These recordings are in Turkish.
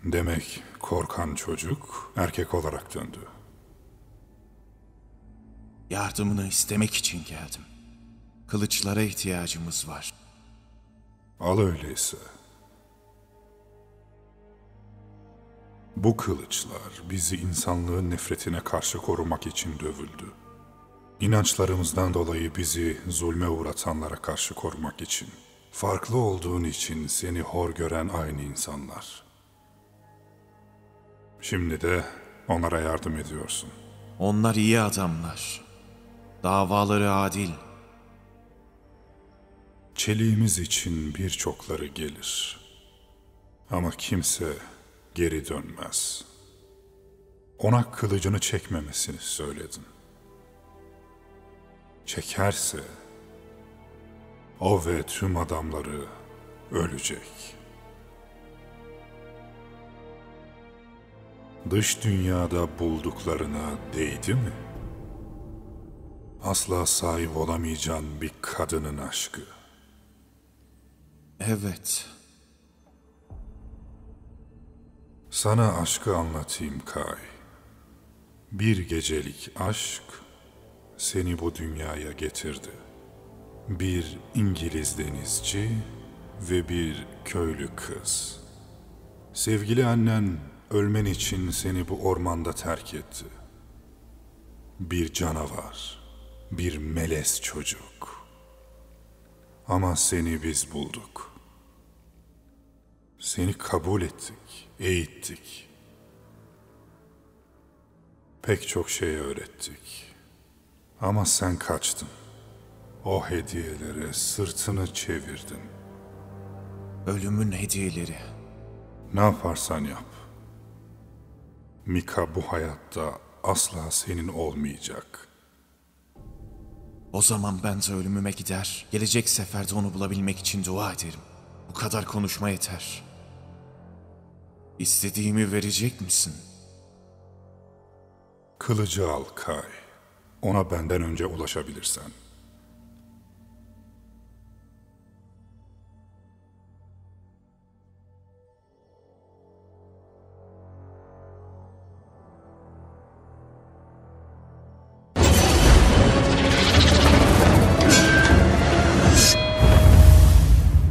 Demek korkan çocuk erkek olarak döndü. Yardımını istemek için geldim. Kılıçlara ihtiyacımız var. Al öyleyse. Bu kılıçlar bizi insanlığın nefretine karşı korumak için dövüldü. İnançlarımızdan dolayı bizi zulme uğratanlara karşı korumak için. Farklı olduğun için seni hor gören aynı insanlar. Şimdi de onlara yardım ediyorsun. Onlar iyi adamlar. Davaları adil. Çeliğimiz için birçokları gelir. Ama kimse geri dönmez. Ona kılıcını çekmemesini söyledin. Çekerse o ve tüm adamları ölecek. Dış dünyada bulduklarına değdi mi? Asla sahip olamayacağın bir kadının aşkı. Evet. Sana aşkı anlatayım Kay. Bir gecelik aşk seni bu dünyaya getirdi. Bir İngiliz denizci ve bir köylü kız. Sevgili annen ölmen için seni bu ormanda terk etti. Bir canavar, bir melez çocuk. Ama seni biz bulduk. Seni kabul ettik, eğittik. Pek çok şey öğrettik. Ama sen kaçtın. O hediyelere sırtını çevirdin. Ölümün hediyeleri. Ne yaparsan yap. Mika bu hayatta asla senin olmayacak. O zaman ben de ölümüme gider. Gelecek seferde onu bulabilmek için dua ederim. Bu kadar konuşma yeter. İstediğimi verecek misin? Kılıcı al Kay. Ona benden önce ulaşabilirsen.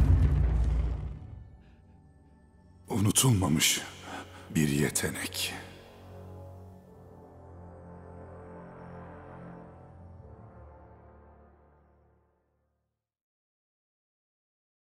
Unutulmamış bir yetenek.